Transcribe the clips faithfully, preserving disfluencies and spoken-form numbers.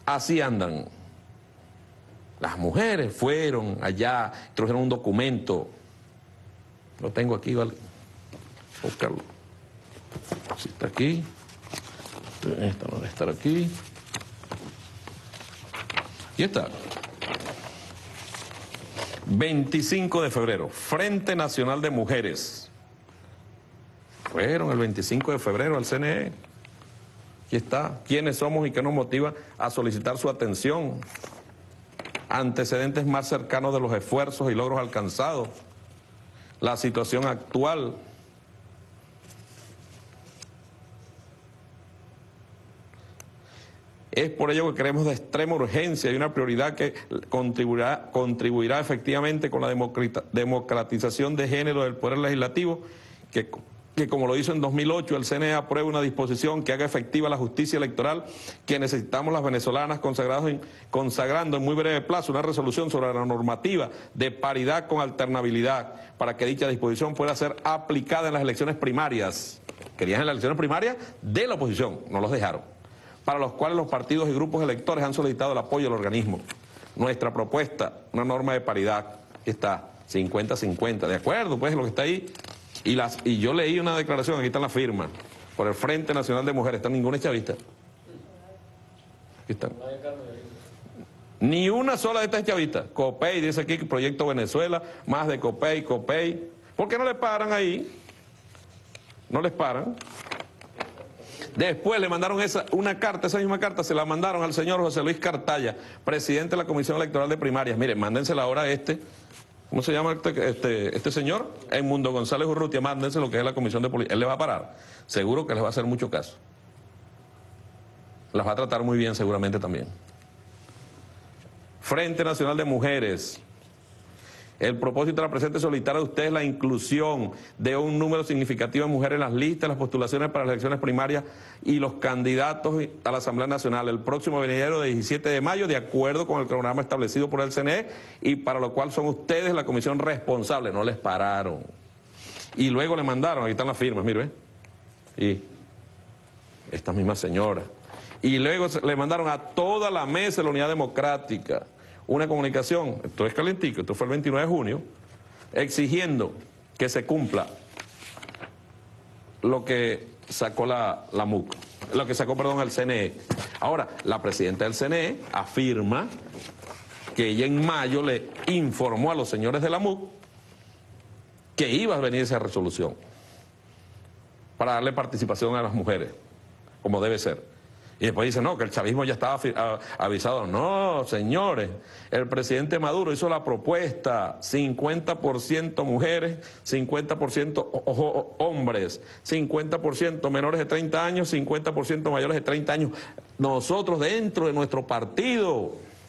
Así andan. Las mujeres fueron allá, trajeron un documento. Lo tengo aquí, ¿vale? Buscarlo. Si está aquí. Esta no debe estar aquí. Y está. veinticinco de febrero, Frente Nacional de Mujeres. Fueron el veinticinco de febrero al C N E. Aquí está. ¿Quiénes somos y qué nos motiva a solicitar su atención? Antecedentes más cercanos de los esfuerzos y logros alcanzados. La situación actual. Es por ello que creemos de extrema urgencia y una prioridad que contribuirá, contribuirá efectivamente con la democratización de género del Poder Legislativo, que, que como lo hizo en dos mil ocho, el C N E apruebe una disposición que haga efectiva la justicia electoral que necesitamos las venezolanas, consagrados en, consagrando en muy breve plazo una resolución sobre la normativa de paridad con alternabilidad para que dicha disposición pueda ser aplicada en las elecciones primarias. Querían en las elecciones primarias de la oposición, no los dejaron, para los cuales los partidos y grupos electores han solicitado el apoyo del organismo. Nuestra propuesta, una norma de paridad, aquí está, cincuenta cincuenta, de acuerdo, pues lo que está ahí. Y, las, y yo leí una declaración, aquí está la firma, por el Frente Nacional de Mujeres, está ninguna chavista. Aquí está. Ni una sola de estas chavistas. COPEI, dice aquí, Proyecto Venezuela, más de COPEI, COPEI. ¿Por qué no le paran ahí? No les paran. Después le mandaron esa, una carta, esa misma carta se la mandaron al señor José Luis Cartaya, presidente de la Comisión Electoral de Primarias. Mire, mándensela ahora a este, ¿cómo se llama este, este, este señor? Edmundo González Urrutia, mándense lo que es la Comisión de Policía. Él le va a parar, seguro que les va a hacer mucho caso. Las va a tratar muy bien seguramente también. Frente Nacional de Mujeres. El propósito de la presente es solicitar a ustedes la inclusión de un número significativo de mujeres en las listas, las postulaciones para las elecciones primarias y los candidatos a la Asamblea Nacional el próximo venidero de diecisiete de mayo, de acuerdo con el cronograma establecido por el C N E, y para lo cual son ustedes la comisión responsable. No les pararon. Y luego le mandaron, aquí están las firmas, mire, y esta misma señora. Y luego le mandaron a toda la mesa de la Unidad Democrática una comunicación, esto es calentico, esto fue el veintinueve de junio, exigiendo que se cumpla lo que sacó la, la M U C, lo que sacó, perdón, el C N E. Ahora, la presidenta del C N E afirma que ella en mayo le informó a los señores de la M U C que iba a venir esa resolución para darle participación a las mujeres, como debe ser. Y después dice, no, que el chavismo ya estaba avisado. No, señores, el presidente Maduro hizo la propuesta, cincuenta por ciento mujeres, cincuenta por ciento hombres, cincuenta por ciento menores de treinta años, cincuenta por ciento mayores de treinta años. Nosotros dentro de nuestro partido,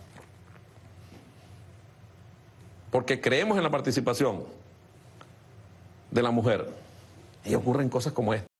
porque creemos en la participación de la mujer. Y ocurren cosas como esta.